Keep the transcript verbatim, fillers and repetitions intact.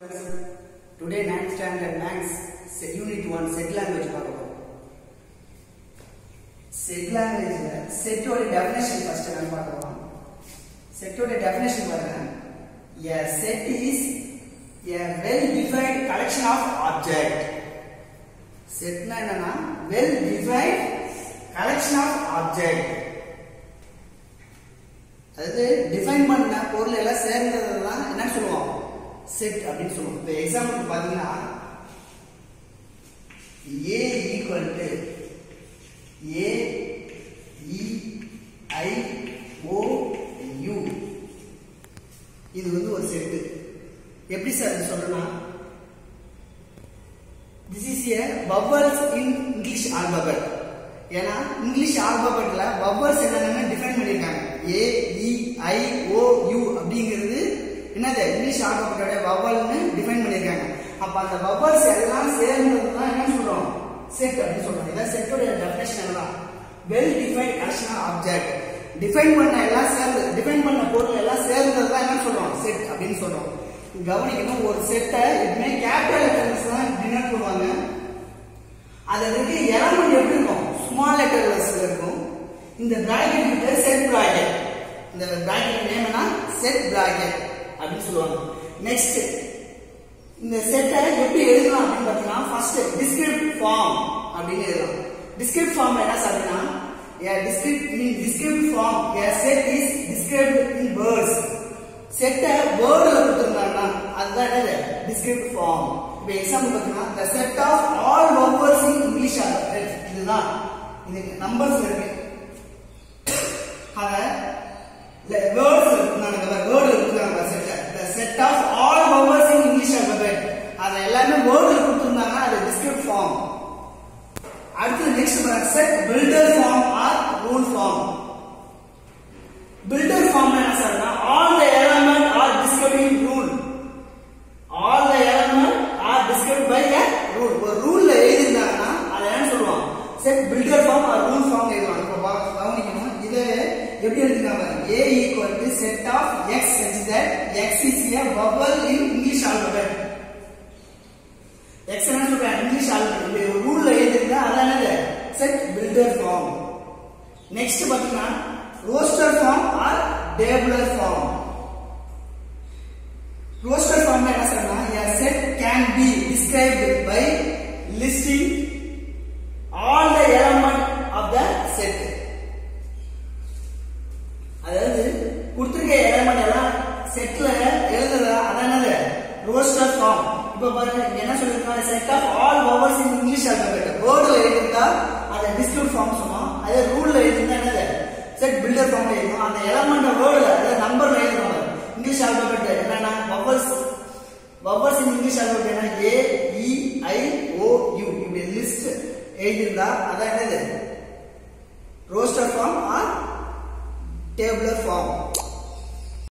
Today ninth standard Maths unit one set language பார்க்கிறோம். Set language set ஓட definition first நம்ம பார்க்கலாம். Set ஓட definition பாருங்க. A set is a well defined collection of object. Set னா என்னன்னா well defined collection of object. அது define பண்ண பொருள் எல்லாம் சேர்ந்ததெல்லாம் என்ன சொல்லுவோம் செட் அப்படினு சொல்லுவோம். இப்போ எக்ஸாம்பிள் பாத்தீங்கன்னா A equal to A E I O U இது வந்து ஒரு செட். எப்படி சார் சொல்றேன்னா this is a bubbles in English alphabet. ஏன்னா இங்கிலீஷ் ஆல்பபெட்ல பபல்ஸ் என்னன்னு டிஃபைன் பண்ணிருக்காங்க. A E I O U அப்படிங்கிறது என்னது இங்கிலீஷ் ஆல்பபெட்டோட பபல்னு டிஃபைன் பண்ணிருக்காங்க. அப்ப அந்த பபல்ஸ் எல்லாம் சேர்ந்தது தான் என்ன சொல்றோம் செட் அப்படி சொல்றோம். இத செட்டோட டெஃபினிஷன் என்னதான் well defined collection of object. Define பண்ண எல்லாம் சேர்ந்து டிஃபைன் பண்ண பொருள் எல்லாம் சேர்ந்தது தான் என்ன சொல்றோம் செட் அப்படின்னு சொல்றோம். கவனிக்கணும், ஒரு செட்டை எப்பவுமே கேபிட்டல் லெட்டர்ஸ் தான் டினோட் பண்ணுவாங்க. அதுல இருக்க எலிமெண்ட் எப்படி இருக்கும் ஸ்மால் லெட்டர்ஸ்ல இருக்கும். இந்த பிராக்கெட் கிட்ட செட் பிராக்கெட், இந்த பிராக்கெட் நேம் என்ன செட் பிராக்கெட் அப்படின்னு சொல்லுவாங்க. நெக்ஸ்ட் இந்த செட்டை எப்படி எழுதலாம் அப்படின்னு பார்த்தீங்கன்னா ஃபர்ஸ்ட் டிஸ்கிரிப்ட் ஃபார்ம் அப்படின்னு எழுதலாம். டிஸ்கிரிப்ட் ஃபார்ம் என்ன சொல்றேன்னா a descript in descript form a set is described in words. செட்டை வேர்ட்ல கொடுத்திருந்தாங்கன்னா அதுதான் என்னது டிஸ்கிரிப்ட் ஃபார்ம். இப்போ எக்ஸாம்பிள் பார்த்தீங்கன்னா the set of all vowels in English alphabet. இதுதான் இது நம்பர்ஸ் இருக்கு. அத வேர்ட்ஸ் இருக்குனாங்க வேர்ட் இருக்குனாங்க set the set of all vowels in English alphabet அத எல்லாமே வேர்ட்ல கொடுத்திருந்தாங்க அது டிஸ்கிரிப்ட் ஃபார்ம். அடுத்து நெக்ஸ்ட் பாருங்க set builder form or rule form. Builder form என்ன சொல்றா all the element are described in rule. all the element are described by a rule. ஒரு ரூல்ல எழுதிருந்தாங்கன்னா அத என்ன சொல்லுவாங்க set builder form or rule form எழுதுவாங்க. இப்போ கவனிக்கணும், இதை எப்படி எழுதிருக்காங்க A equal to set of x such that x is a vowel in English alphabet. x என்ன சொல்றேன் இங்கிலீஷ் ஆல்பபெட். ஒரு ரூல்ல எழுதிருந்தா அதான் என்னது செட் பில்டர் ஃபார்ம். நெக்ஸ்ட் பாத்தீங்கன்னா roster form or tabular form. Roster form என்ன சொல்றா a set can be described by listing all the elements of the set. அதாவது கொடுத்திருக்க எலிமெண்ட் எல்லாம் செட்ல எழுதுறதா அதான் என்னது ரோஸ்டர் ஃபார்ம். இப்போ பாருங்க என்ன சொல்லிருக்காங்க set of all vowels in English alphabet. வேர்ட்ல எழுதிருந்தா அத டிஸ்கிரிப்ட் ஃபார்ம் சொன்னோம். அதே ரூல்ல எழுதிருந்தா என்னது செட் பில்டர் ஃபார்ம்ல எழுதணும். அந்த எலிமெண்ட் வேர்ட்ல அதாவது நம்பர்ல எழுதணும். இங்கிலீஷ் ஆல்பபெட் என்னன்னா vowels vowels in English alphabet என்ன A E I O U இப்படி லிஸ்ட் எழுதிருந்தா அதான் என்னது roster form or tabular form.